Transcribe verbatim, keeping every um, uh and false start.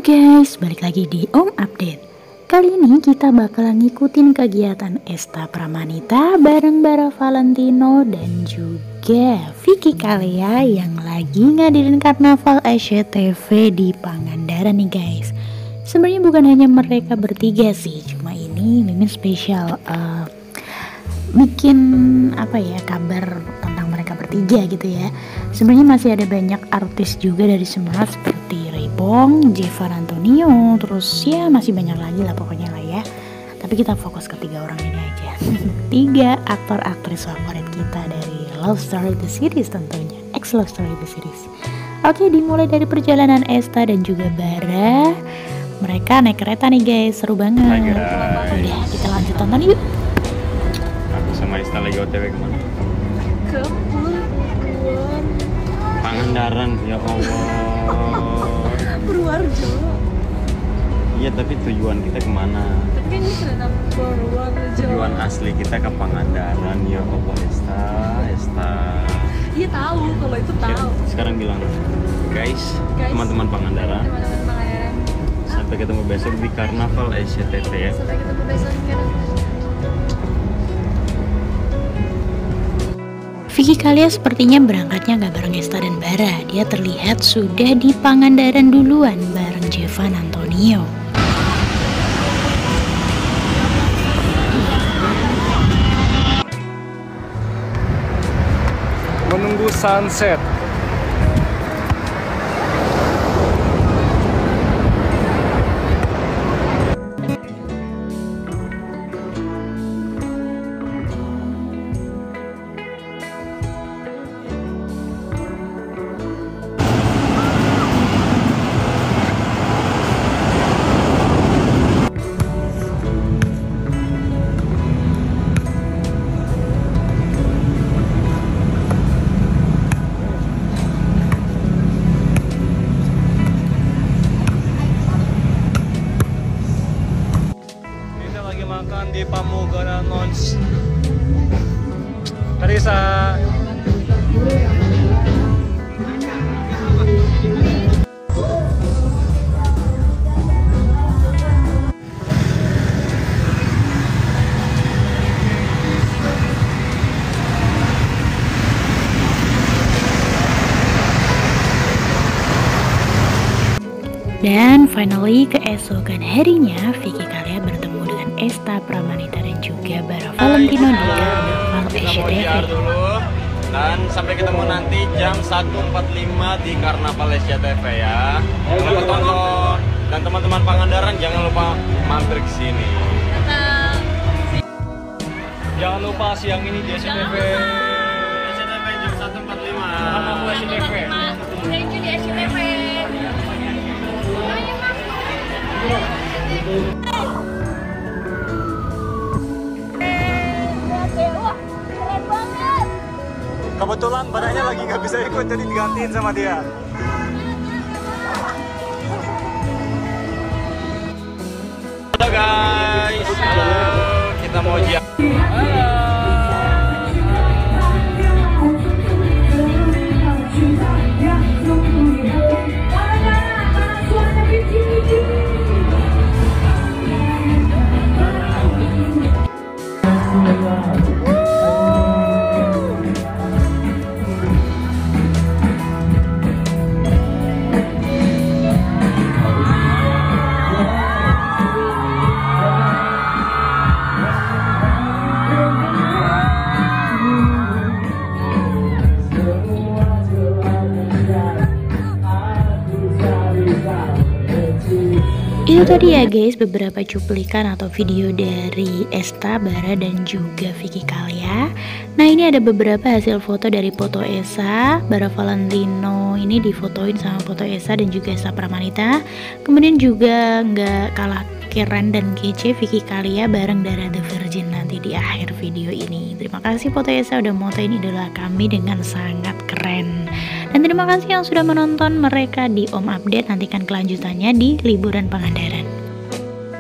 guys, balik lagi di Om Update. Kali ini kita bakalan ngikutin kegiatan Esta Pramanita bareng Bara Valentino dan juga Vicky Kalia yang lagi ngadirin karnaval S C T V di Pangandaran nih guys. Sebenarnya bukan hanya mereka bertiga sih, cuma ini Mimin spesial uh, bikin apa ya kabar tentang mereka bertiga gitu ya. Sebenarnya masih ada banyak artis juga dari Semarang seperti Bong, Jevan Antonio, terus ya masih banyak lagi lah pokoknya lah ya. Tapi kita fokus ke tiga orang ini aja. Tiga aktor aktris favorit kita dari Love Story The Series tentunya, ex Love Story The Series. Oke, dimulai dari perjalanan Esta dan juga Bara. Mereka naik kereta nih guys, seru banget. Udah, kita lanjut tonton yuk. Aku sama Esta lagi O T W kemana? Ke Pangandaran, ya Allah. Purworejo. Iya, tapi tujuan kita kemana? Tapi kan ini kereta Purworejo. Tujuan asli kita ke Pangandaran, ya Allah. Esta, Esta. Iya tahu, kalau itu tahu. Ya, sekarang bilang, guys, Guys, teman-teman Pangandaran, teman-teman Pangandaran. sampai ketemu besok di Karnaval S C T V ya. Sampai ketemu besok di Karnaval. Vicky Kalia sepertinya berangkatnya gak bareng Esta dan Bara. Dia terlihat sudah di Pangandaran duluan bareng Jevan Antonio. Menunggu sunset. Makan di Pamugara Nons Karisa. Dan finally keesokan harinya Vicky Kalia bertemu dengan Esta Pramanita dan juga Bara Valentino di Karnaval S C T V. Dan sampai ketemu nanti jam satu empat puluh lima di Karnaval S C T V ya. Jangan lupa tonton. Dan teman-teman Pangandaran jangan lupa mampir ke sini. Jangan lupa siang ini di S C T V. S C T V jam satu empat puluh lima. Karnaval S C T V. Thank you di S C T V. Kebetulan badannya lagi nggak bisa ikut, jadi digantiin sama dia. Halo guys, halo. Kita mau ujian. Itu tadi ya guys beberapa cuplikan atau video dari Esta, Bara dan juga Vicky Kalia. Nah ini ada beberapa hasil foto dari foto Esa. Bara Valentino ini difotoin sama foto Esa dan juga Esta Pramanita. Kemudian juga nggak kalah keren dan kece Vicky Kalia bareng Dara The Virgin nanti di akhir video ini. Terima kasih foto Esa udah motoin idola kami dengan sangat keren. Dan terima kasih yang sudah menonton mereka di Om Update. Nantikan kelanjutannya di liburan Pangandaran.